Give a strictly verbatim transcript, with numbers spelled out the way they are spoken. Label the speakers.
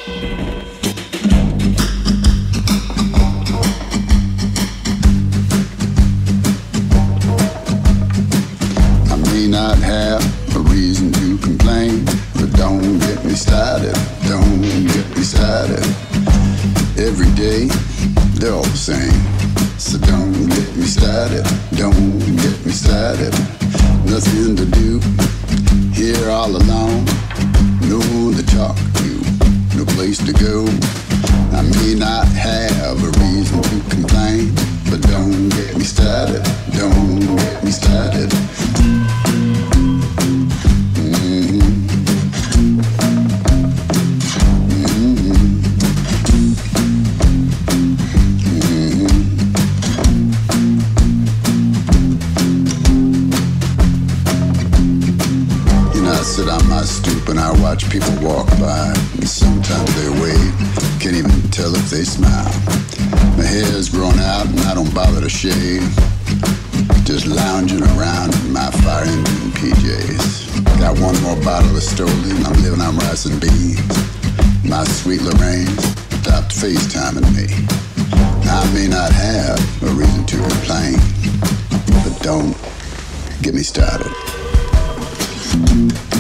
Speaker 1: Not have a reason to complain, but don't get me started, don't get me started. Every day, they're all the same, so don't get me started, don't get me started. Nothing to do, here all alone, no one to talk to, no place to go. I may not have a reason to complain, but don't get me started, don't get me started. Sit on my stoop and I watch people walk by, and sometimes they wave, can't even tell if they smile. My hair's grown out and I don't bother to shave, just lounging around in my fire engine P Js. Got one more bottle of Stoli, I'm living on rice and beans. My sweet Lorraine stopped FaceTiming me. I may not have a reason to complain, but don't get me started.